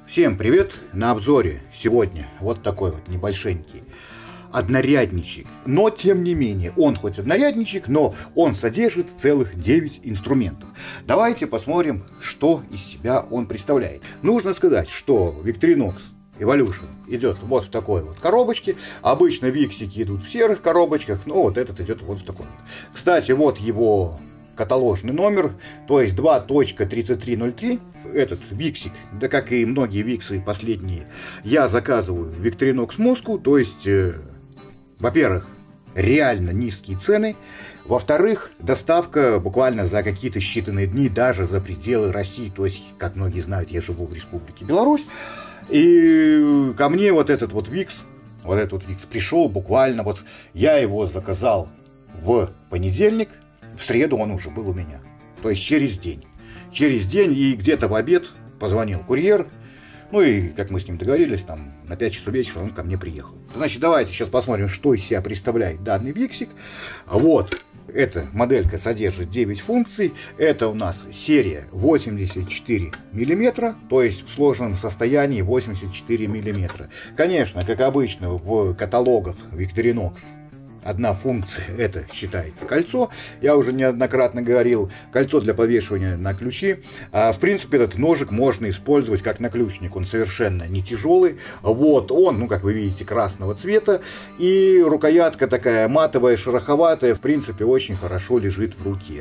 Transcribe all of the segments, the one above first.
Всем привет! На обзоре сегодня вот такой вот небольшенький однорядничек. Но тем не менее, он хоть однорядничек, но он содержит целых 9 инструментов. Давайте посмотрим, что из себя он представляет. Нужно сказать, что Victorinox Evolution идет вот в такой вот коробочке. Обычно виксики идут в серых коробочках, но вот этот идет вот в такой вот. Кстати, вот его каталожный номер, то есть 2.3303. Этот виксик, да как и многие виксы последние, я заказываю в Victorinox Moscow, то есть, во-первых, реально низкие цены, во-вторых, доставка буквально за какие-то считанные дни, даже за пределы России, то есть, как многие знают, я живу в Республике Беларусь, и ко мне вот этот вот викс пришел буквально, вот я его заказал в понедельник, в среду он уже был у меня, то есть через день, и где-то в обед позвонил курьер, ну и, как мы с ним договорились, там на 5 часов вечера он ко мне приехал. Значит, давайте сейчас посмотрим, что из себя представляет данный виксик. Вот, эта моделька содержит 9 функций, это у нас серия 84 мм, то есть в сложенном состоянии 84 мм. Конечно, как обычно в каталогах Victorinox, одна функция, это считается кольцо. Я уже неоднократно говорил, кольцо для подвешивания на ключи. В принципе, этот ножик можно использовать как наключник. Он совершенно не тяжелый. Вот он, ну, как вы видите, красного цвета. И рукоятка такая матовая, шероховатая. В принципе, очень хорошо лежит в руке.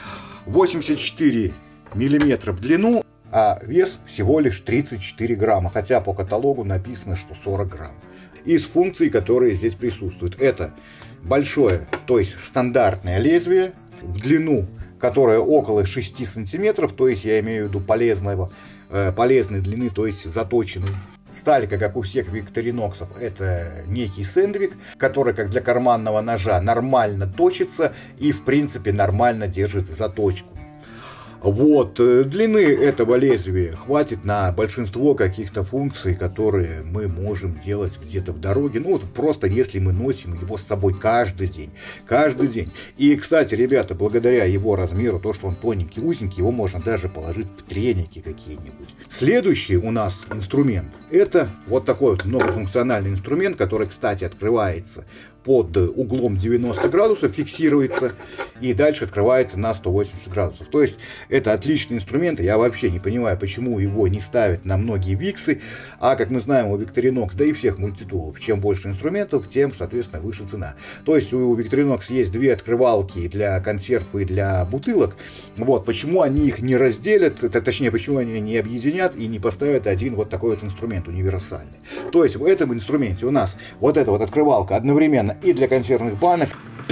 84 мм в длину, а вес всего лишь 34 грамма. Хотя по каталогу написано, что 40 грамм. Из функций, которые здесь присутствуют, это большое, то есть стандартное лезвие в длину, которое около 6 сантиметров, то есть я имею в виду полезной длины, то есть заточенной. Сталька, как у всех Victorinox'ов, это некий сэндвик, который, как для карманного ножа, нормально точится и, в принципе, нормально держит заточку. Вот, длины этого лезвия хватит на большинство каких-то функций, которые мы можем делать где-то в дороге. Ну, вот просто если мы носим его с собой каждый день. И, кстати, ребята, благодаря его размеру, то, что он тоненький, узенький, его можно даже положить в треники какие-нибудь. Следующий у нас инструмент, это вот такой вот многофункциональный инструмент, который, кстати, открывается под углом 90 градусов, фиксируется и дальше открывается на 180 градусов. То есть это отличный инструмент, я вообще не понимаю, почему его не ставят на многие виксы, а как мы знаем у Victorinox, да и всех мультитулов, чем больше инструментов, тем, соответственно, выше цена. То есть у Victorinox есть две открывалки для консерв и для бутылок, вот, почему они их не разделят, точнее, почему они не объединят и не поставят один вот такой вот инструмент универсальный. То есть в этом инструменте у нас вот эта вот открывалка одновременно и для консервных банок,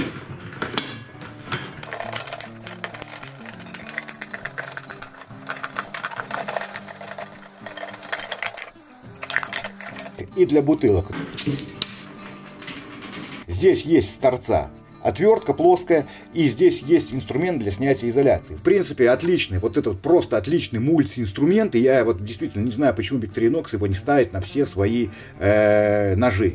и для бутылок. Здесь есть с торца отвертка плоская, и здесь есть инструмент для снятия изоляции. В принципе, отличный, вот этот просто отличный мультиинструмент, и я вот действительно не знаю, почему Victorinox его не ставит на все свои ножи.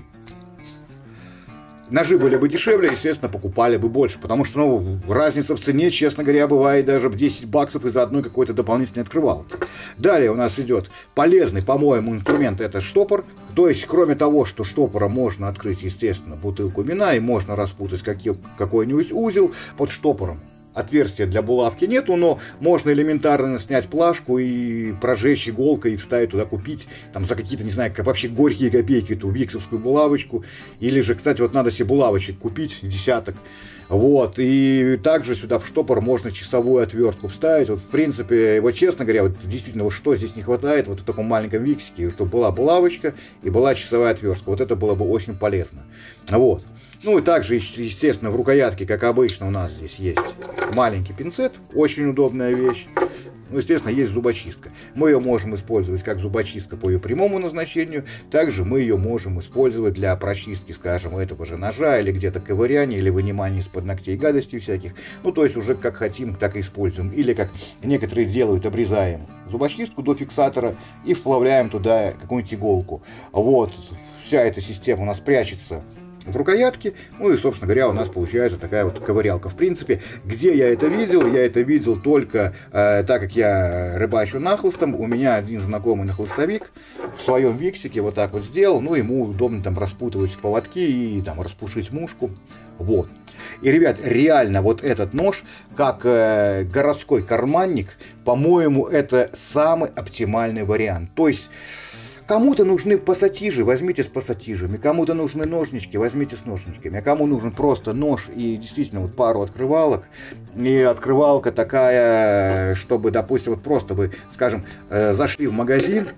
Ножи были бы дешевле, естественно, покупали бы больше, потому что, ну, разница в цене, честно говоря, бывает даже в 10 баксов из-за одной какой-то дополнительной открывалки. Далее у нас идет полезный, по-моему, инструмент, это штопор. То есть, кроме того, что штопором можно открыть, естественно, бутылку вина и можно распутать какой-нибудь узел под штопором. Отверстия для булавки нету, но можно элементарно снять плашку и прожечь иголкой и вставить туда, купить там за какие-то, не знаю, вообще горькие копейки эту виксовскую булавочку. Или же, кстати, вот надо себе булавочек купить, десяток. Вот, и также сюда в штопор можно часовую отвертку вставить. Вот, в принципе, вот честно говоря, вот действительно, вот что здесь не хватает, вот в таком маленьком виксике, чтобы была булавочка и была часовая отвертка. Вот это было бы очень полезно. Вот. Ну и также, естественно, в рукоятке, как обычно, у нас здесь есть маленький пинцет, очень удобная вещь. Ну, естественно, есть зубочистка. Мы ее можем использовать как зубочистка по ее прямому назначению, также мы ее можем использовать для прочистки, скажем, этого же ножа, или где-то ковыряния, или вынимания из-под ногтей гадостей всяких. Ну, то есть уже как хотим, так и используем. Или как некоторые делают, обрезаем зубочистку до фиксатора и вплавляем туда какую-нибудь иголку. Вот, вся эта система у нас прячется в рукоятке. Ну и, собственно говоря, у нас получается такая вот ковырялка. В принципе, где я это видел? Я это видел только так как я рыбачу нахлыстом. У меня один знакомый нахлыстовик в своем виксике вот так вот сделал. Ну, ему удобно там распутывать поводки и там распушить мушку. Вот. И, ребят, реально вот этот нож, как городской карманник, по-моему, это самый оптимальный вариант. То есть, кому-то нужны пассатижи, возьмите с пассатижами, кому-то нужны ножнички, возьмите с ножничками, а кому нужен просто нож и действительно вот пару открывалок, и открывалка такая, чтобы, допустим, вот просто вы, скажем, зашли в магазин,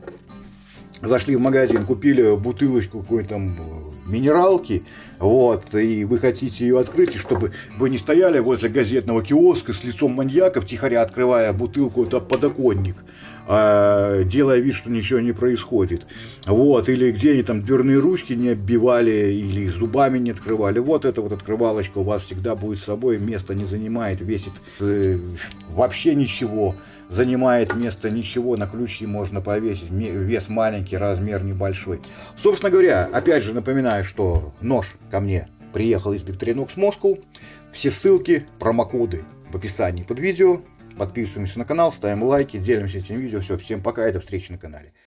купили бутылочку какой-то там минералки, вот, и вы хотите ее открыть, и чтобы вы не стояли возле газетного киоска с лицом маньяка, втихаря открывая бутылку, это подоконник, делая вид, что ничего не происходит, вот, или где там дверные ручки не оббивали, или зубами не открывали, вот эта вот открывалочка у вас всегда будет с собой, место не занимает, весит вообще ничего, занимает место ничего, на ключи можно повесить, вес маленький, размер небольшой. Собственно говоря, опять же напоминаю, что нож ко мне приехал из Victorinox Moscow. Все ссылки, промокоды в описании под видео. Подписываемся на канал, ставим лайки, делимся этим видео. Все, всем пока, и до встречи на канале.